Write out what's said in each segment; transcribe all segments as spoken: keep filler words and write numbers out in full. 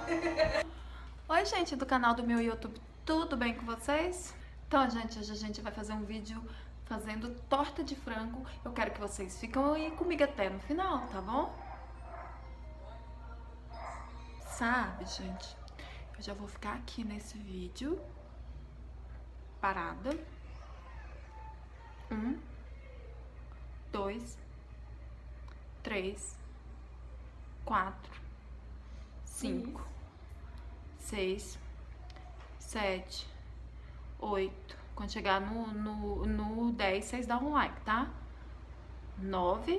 Oi, gente do canal do meu YouTube, tudo bem com vocês? Então, gente, hoje a gente vai fazer um vídeo fazendo torta de frango. Eu quero que vocês fiquem aí comigo até no final, tá bom? Sabe, gente, eu já vou ficar aqui nesse vídeo parada. Um, dois, três, quatro, cinco, seis, sete, oito. Quando chegar no, no, no dez, vocês dão um like, tá? Nove,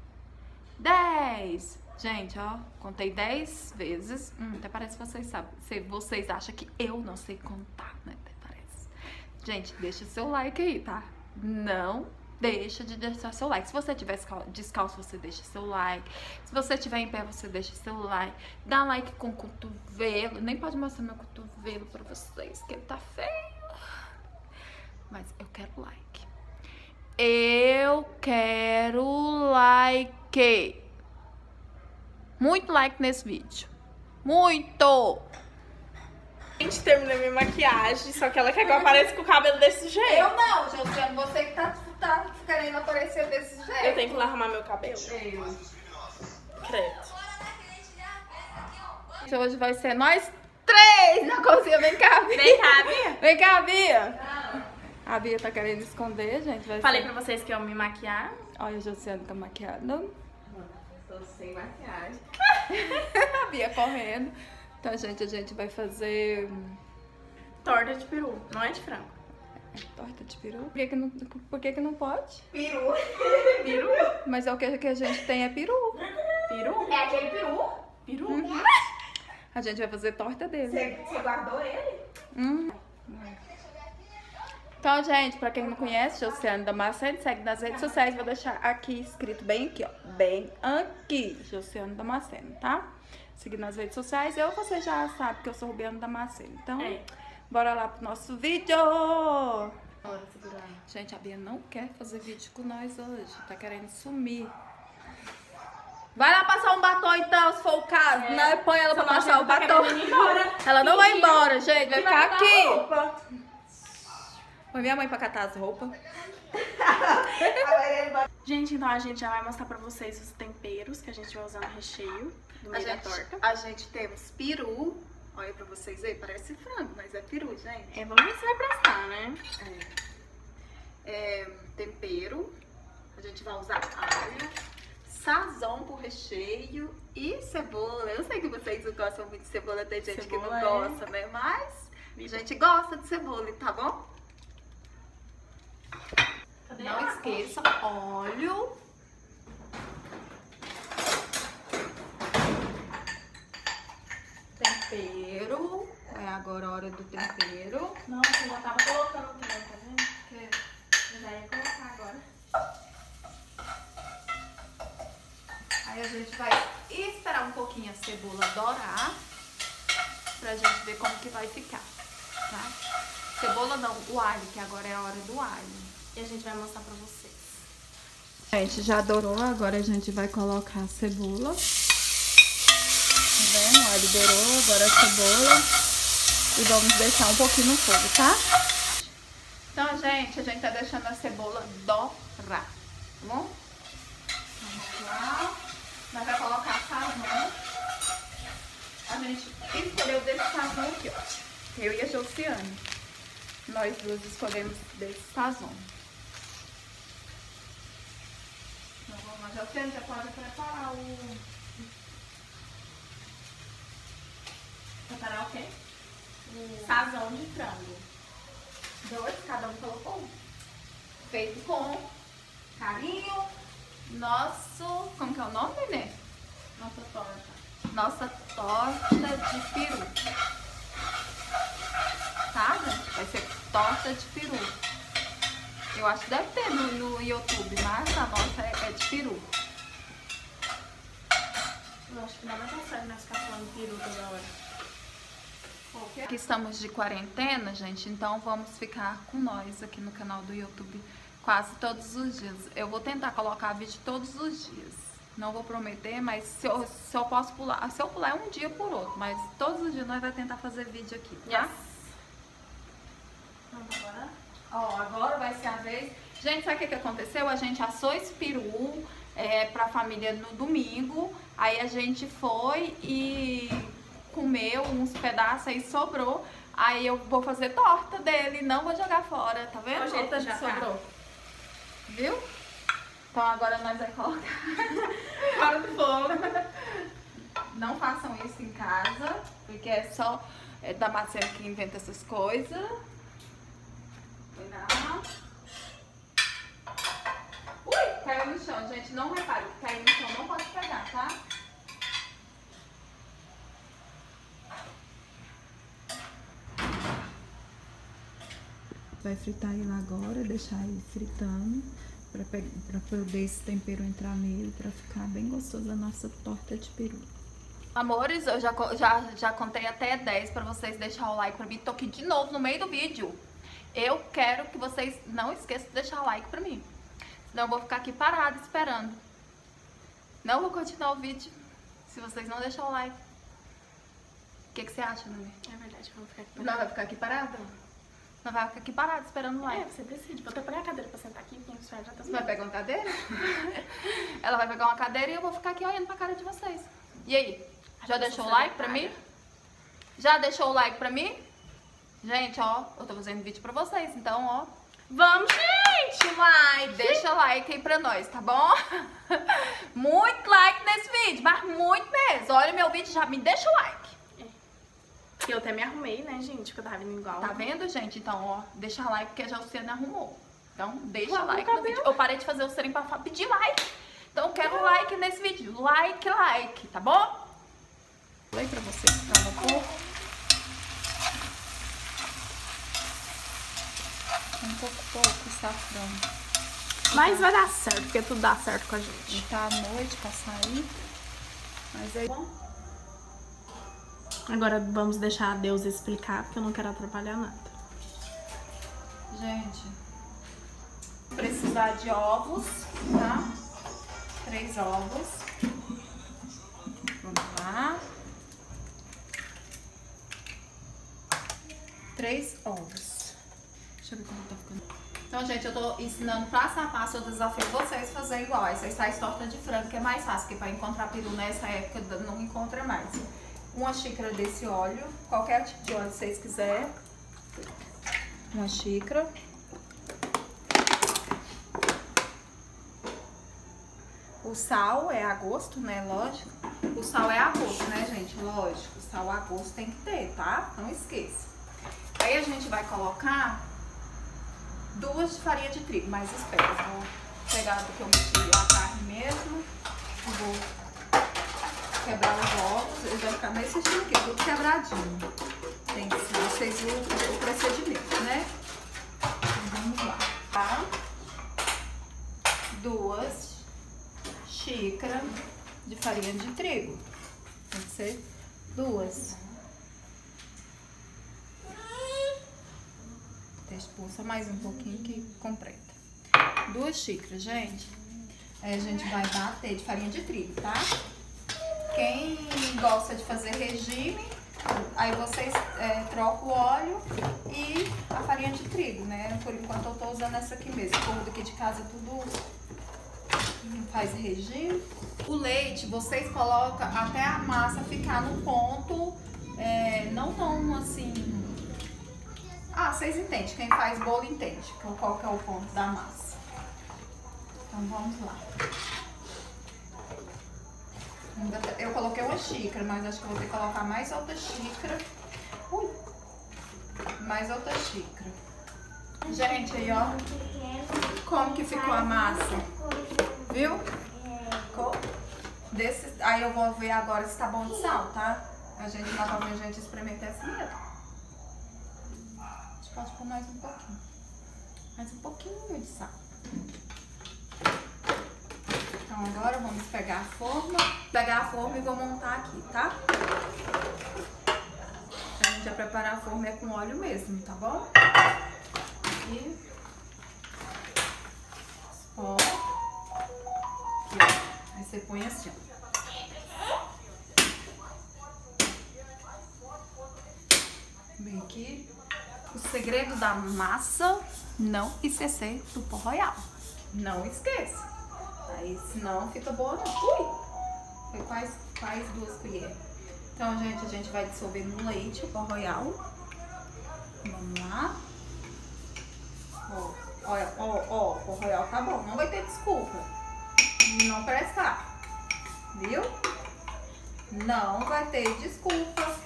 dez. Gente, ó, contei dez vezes. Hum, até parece que vocês sabem. Se vocês acham que eu não sei contar, né? Até parece. Gente, deixa seu like aí, tá? Não deixa de deixar seu like. Se você estiver descalço, você deixa seu like. Se você estiver em pé, você deixa seu like. Dá like com o cotovelo. Nem pode mostrar meu cotovelo pra vocês, que ele tá feio. Mas eu quero like. Eu quero like. Muito like nesse vídeo. Muito! A gente terminou minha maquiagem, só que ela quer que eu apareça com o cabelo desse jeito. Eu não, Josiane, você que tá, tá querendo aparecer desse jeito. Eu tenho que arrumar meu cabelo. Eu. Credo. Hoje vai ser nós três na cozinha. Vem cá, Bia. Vem cá, Bia. Vem cá, Bia. A Bia tá querendo esconder, gente. Vai Falei ser... pra vocês que eu me maquiar. Olha, a Josiane tá maquiada. Tô sem maquiagem. A Bia correndo. Então, gente, a gente vai fazer... Torta de peru, não é de frango. É torta de peru? Por que que não, por que que não pode? Peru. Peru? Mas é o que, que a gente tem é peru. Peru? É aquele peru? Peru? Uhum. A gente vai fazer torta dele. Você, você guardou ele? Hum. Então, gente, pra quem não conhece, Josiane Damasceno, segue nas redes sociais. Vou deixar aqui escrito bem aqui, ó. Bem aqui, Josiane Damasceno, tá? Seguir nas redes sociais. Eu, você já sabe que eu sou Rubiana Damasceno. Então, É. bora lá pro nosso vídeo! Bora segurar. Gente, a Bia não quer fazer vídeo com nós hoje. Tá querendo sumir. Vai lá passar um batom então, se for o caso. É. Não, põe ela pra Senão passar a o gente tá batom. querendo ir embora. Ela não vai Fingindo embora, gente. Vai que ficar catar aqui. roupa. Põe minha mãe pra catar as roupas. Gente, então a gente já vai mostrar pra vocês os temperos que a gente vai usar no recheio do meio da torta. A gente temos peru. Olha pra vocês aí, parece frango, mas é peru, gente. É, vamos ver se vai prestar, né? É. É, tempero. A gente vai usar alho, sazão pro recheio e cebola. Eu sei que vocês não gostam muito de cebola, tem gente Cebola, que não é. gosta, né? Mas a gente gosta de cebola, tá bom? Cadê Não a esqueça, óleo. Tempero. É agora a hora do tempero. Não, você já tava colocando também, tá vendo? Eu já ia colocar agora. Aí a gente vai esperar um pouquinho a cebola dourar pra gente ver como que vai ficar, tá? Cebola não, o alho, que agora é a hora do alho. E a gente vai mostrar pra vocês. Gente, já dourou, agora a gente vai colocar a cebola. Tá vendo? O alho dourou, agora a cebola. E vamos deixar um pouquinho no fogo, tá? Então, gente, a gente tá deixando a cebola dourar, tá bom? Vamos lá. Nós vamos colocar sazão. A gente escolheu desse sazão aqui, ó. Eu e a Josiane. Nós duas escolhemos desse sazão. Então, vamos, a Josiane já pode preparar o... Preparar o quê? O sazão de frango. Dois, cada um colocou um. Feito com carinho. Nosso... Como que é o nome, Nenê? Nossa torta. Nossa torta de peru. Tá, gente? Vai ser torta de peru. Eu acho que deve ter no, no YouTube, mas a nossa é, é de peru. Eu acho que nada consegue nós ficar falando peru toda hora. Aqui estamos de quarentena, gente, então vamos ficar com nós aqui no canal do YouTube quase todos os dias. Eu vou tentar colocar vídeo todos os dias. Não vou prometer, mas se eu, se eu posso pular, se eu pular é um dia por outro, mas todos os dias nós vamos tentar fazer vídeo aqui, tá? Yes. Vamos agora? Ó, agora vai ser a vez. Gente, sabe o que, que aconteceu? A gente assou esse peru é, pra família no domingo, aí a gente foi e comeu uns pedaços aí, sobrou. Aí eu vou fazer torta dele, não vou jogar fora, tá vendo? O jeito Torta já que sobrou. Viu? Então agora nós vamos colocar Fora do fogo. Não façam isso em casa, porque é só é, Damasceno que inventa essas coisas. Cuidado. Ui, caiu no chão, gente. Não repare que caiu no chão, não pode pegar, tá? Vai fritar ele agora, deixar ele fritando pra, pra poder esse tempero entrar nele, pra ficar bem gostoso a nossa torta de peru. Amores, eu já, já, já contei até dez pra vocês deixar o like pra mim. Tô aqui de novo no meio do vídeo. Eu quero que vocês não esqueçam de deixar o like pra mim. Senão eu vou ficar aqui parada esperando. Não vou continuar o vídeo se vocês não deixarem o like. O que, que você acha, Numi? É verdade, vamos ficar aqui. Não vai ficar aqui parada? Não vai ficar aqui parada esperando o like. É, você decide. Vou até pegar a cadeira pra sentar aqui, porque já tá Você vai pegar uma cadeira? Ela vai pegar uma cadeira e eu vou ficar aqui olhando pra cara de vocês. E aí? Já deixou o like pra mim? Já deixou o like pra mim? Gente, ó, eu tô fazendo vídeo pra vocês, então, ó. Vamos, gente! Like! Deixa o like aí pra nós, tá bom? Muito like nesse vídeo, mas muito mesmo. Olha meu vídeo, já me deixa o like. Que eu até me arrumei, né, gente? Porque eu tava vindo igual. Tá vendo, gente? Então, ó, deixa like porque já o Luciano arrumou. Então, deixa Vamos, like no cadê? vídeo. Eu parei de fazer o Luciano pra pedir like. Então, eu quero like nesse vídeo. Like, like, tá bom? Falei pra vocês que tava pouco. Um pouco pouco, safrão. Mas vai dar certo, porque tudo dá certo com a gente. E tá à noite pra sair. Mas aí... Agora vamos deixar Deus explicar, porque eu não quero atrapalhar nada. Gente, precisar de ovos, tá? Três ovos. Vamos lá. Três ovos. Deixa eu ver como tá ficando. Então, gente, eu tô ensinando passo a passo. Eu desafio vocês a fazer igual. Essa faz torta de frango, que é mais fácil, porque pra encontrar peru nessa época não encontra mais. Uma xícara desse óleo, qualquer tipo de óleo que vocês quiserem. Uma xícara. O sal é a gosto, né? Lógico. O sal é a gosto, né, gente? Lógico. O sal a gosto tem que ter, tá? Não esqueça. Aí a gente vai colocar duas de farinha de trigo, mas espera. Eu vou pegar do que eu mexi a carne mesmo. Eu vou quebrar os ovos. Ele vai ficar nesse estilo aqui, tudo quebradinho. Tem que ser, vocês viram o procedimento, né? Então, vamos lá, tá? Duas xícaras de farinha de trigo. Tem que ser duas. Deixa eu pulsar mais um pouquinho que completa. Duas xícaras, gente. Aí a gente vai bater de farinha de trigo, tá? Quem gosta de fazer regime, aí vocês é, trocam o óleo e a farinha de trigo, né? Por enquanto eu tô usando essa aqui mesmo. O povo daqui de casa tudo faz regime. O leite, vocês colocam até a massa ficar no ponto, é, não tão assim... Ah, vocês entendem. Quem faz bolo entende qual que é o ponto da massa. Então vamos lá. Eu coloquei uma xícara, mas acho que eu vou ter que colocar mais outra xícara. Ui! Mais outra xícara. Gente, aí ó, como que ficou a massa. Viu? Ficou desse... Aí eu vou ver agora se tá bom de sal, tá? A gente, normalmente a gente experimenta assim mesmo. A gente pode pôr mais um pouquinho. Mais um pouquinho de sal. Então agora vamos pegar a forma, pegar a forma e vou montar aqui, tá? A gente vai preparar a forma é com óleo mesmo, tá bom? Aqui. Ó. Aqui, ó. você põe assim, ó. Vem aqui. O segredo da massa, não esquecer do pó royal. Não esqueça. Aí, senão fica boa não. Ui! Foi quase, quase duas colheres. Então, gente, a gente vai dissolver no leite o pó royal. Vamos lá. Ó, olha, ó, ó, o pó royal tá bom. Não vai ter desculpa. Não prestar. Viu? Não vai ter desculpa.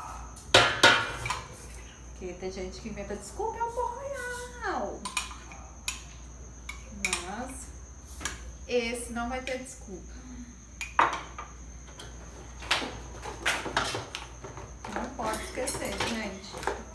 Porque tem gente que inventa desculpa, é o pó royal. Mas esse não vai ter desculpa. Não pode esquecer, gente.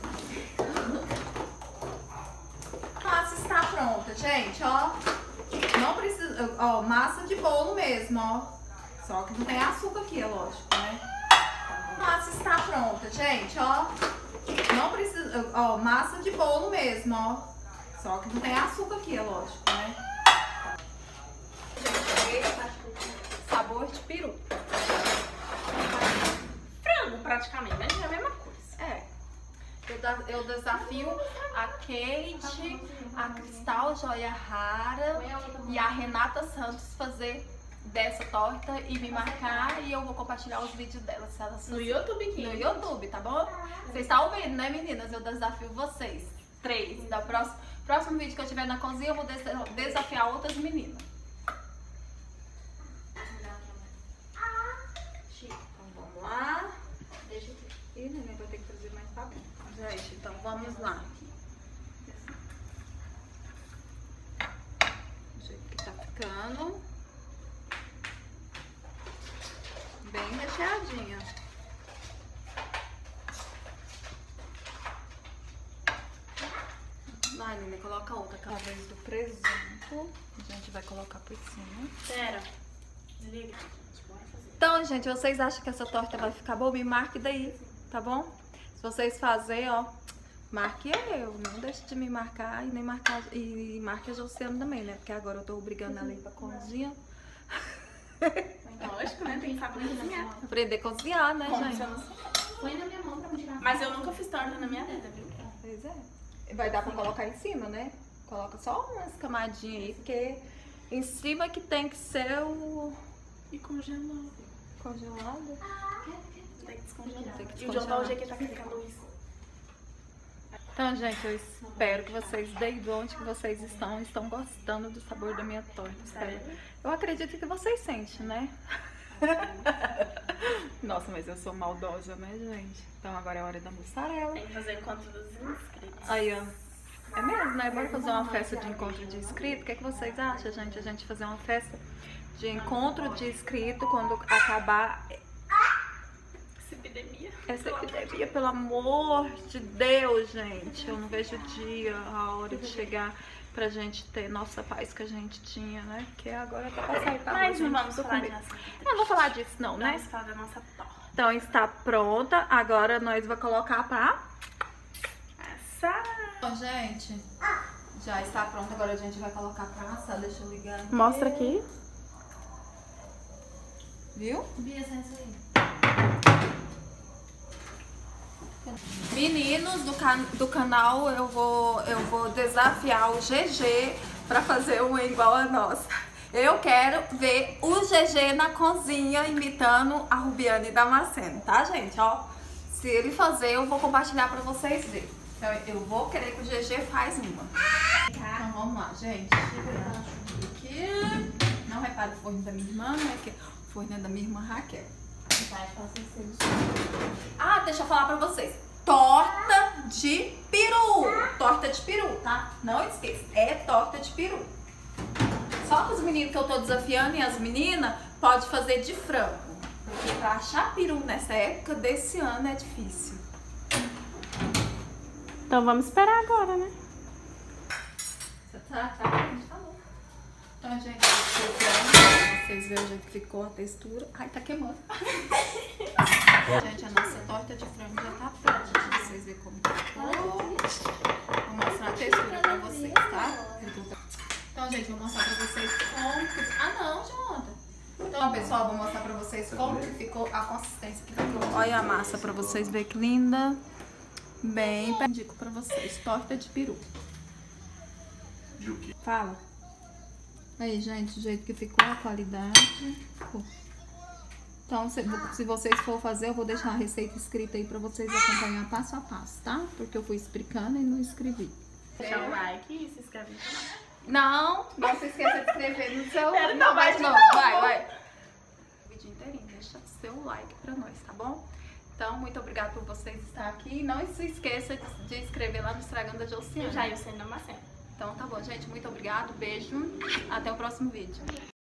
Massa está pronta, gente, ó. Não precisa, ó, massa de bolo mesmo, ó. Só que não tem açúcar aqui, é lógico, né? Massa está pronta, gente, ó. Não precisa, ó, massa de bolo mesmo, ó. Só que não tem açúcar aqui, é lógico, né? Sabor de peru. Frango, praticamente, né? É a mesma coisa. É. Eu, eu desafio a Kate, a Cristal Joia Rara e a Renata Santos fazer dessa torta e me marcar, e eu vou compartilhar os vídeos delas. Se elas No YouTube aqui. No YouTube, tá bom? Vocês estão ouvindo, né, meninas? Eu desafio vocês. Três. Da próxima, próximo vídeo que eu tiver na cozinha, eu vou des desafiar outras meninas. Então vamos lá. Deixa eu... Ih, neném, vai ter que fazer mais papel. Gente, então vamos lá. Do jeito que tá ficando. Bem recheadinha. Vai, Nina, coloca outra. A vez do presunto, a gente vai colocar por cima. Pera. Desliga. Bora fazer. Então, gente, vocês acham que essa torta vai ficar boa? Me marque daí, tá bom? Se vocês fazerem, ó, marque eu. Não deixe de me marcar e nem marcar. E marque a Josiane também, né? Porque agora eu tô obrigando ela a ir pra cozinha. Lógico, né? Tem que saber cozinhar. Aprender a cozinhar, né, Como gente? se eu não sei. Põe na minha mão pra me tirar. Mas eu nunca fiz torta na minha vida, viu? Pois é. Vai dar pra colocar em cima, né? Coloca só umas camadinhas aí, porque em cima que tem que ser o E congelou. congelado. Tem que descongelar. Tem que E o João tá descongelar. hoje aqui tá clicando isso. Então, gente, eu espero que vocês, desde onde que vocês estão, estão gostando do sabor da minha torta. Espero. Eu acredito que vocês sentem, né? Nossa, mas eu sou maldosa, né, gente? Então agora é a hora da mussarela. Tem que fazer encontro dos inscritos. Aí, ó. É mesmo, né? Bora fazer uma festa de encontro de inscrito. O que, é que vocês acham, gente? A gente fazer uma festa de encontro de inscrito quando acabar Essa epidemia. essa epidemia, pelo amor de Deus, gente. Eu não vejo o dia, a hora de chegar pra gente ter nossa paz que a gente tinha, né? Porque agora tá pra sair pra rua, Mas não gente, vamos tô falar com medo. disso. Eu não vou falar disso não, né? Vamos falar da nossa torta. Então está pronta. Agora nós vamos colocar pra Assar. Bom, gente, já está pronta. Agora a gente vai colocar pra assar. Deixa eu ligar aqui. Mostra aqui. Viu? Bia, essa aí. Meninos do, can do canal, eu vou, eu vou desafiar o G G pra fazer uma igual a nossa. Eu quero ver o G G na cozinha imitando a Rubiane e Damasceno, tá, gente? Ó, se ele fazer, eu vou compartilhar pra vocês verem. Então, eu vou querer que o G G faz uma. Então, vamos lá, gente. Aqui. Não repare o forno da minha irmã, né? Que o forno é da minha irmã Raquel. Ah, deixa eu falar pra vocês. Torta de peru. Torta de peru, tá? Não esqueça. É torta de peru. Só que os meninos que eu tô desafiando e as meninas pode fazer de frango. Porque pra achar peru nessa época desse ano é difícil. Então vamos esperar agora, né? Você tá, tá, a gente falou. Então, gente, pra vocês verem o jeito que ficou a textura. Ai, tá queimando. Gente, a nossa torta de frango já tá pronta. Pra vocês verem como ficou. Vou mostrar a textura pra vocês, tá? Então, gente, vou mostrar pra vocês como... Ah, não, Jonathan. Então, vocês como que ficou a consistência que ficou. Olha a massa pra vocês verem que linda. Bem, indico pra vocês, torta de peru. De o quê? Fala. Aí, gente, o jeito que ficou, a qualidade. Então, se, se vocês for fazer, eu vou deixar a receita escrita aí pra vocês acompanhar passo a passo, tá? Porque eu fui explicando e não escrevi. Deixa o like e se inscreve no canal. Não, não se esqueça de inscrever no seu... Quero Não, vai mais de de novo, novo. vai, vai. O vídeo inteirinho, deixa seu like pra nós, tá bom? Então, muito obrigada por vocês estar aqui. Não se esqueça de, de inscrever lá no Instagram da E o Josiane. Jailson Damasceno. Então, tá bom, gente. Muito obrigado, beijo. Até o próximo vídeo.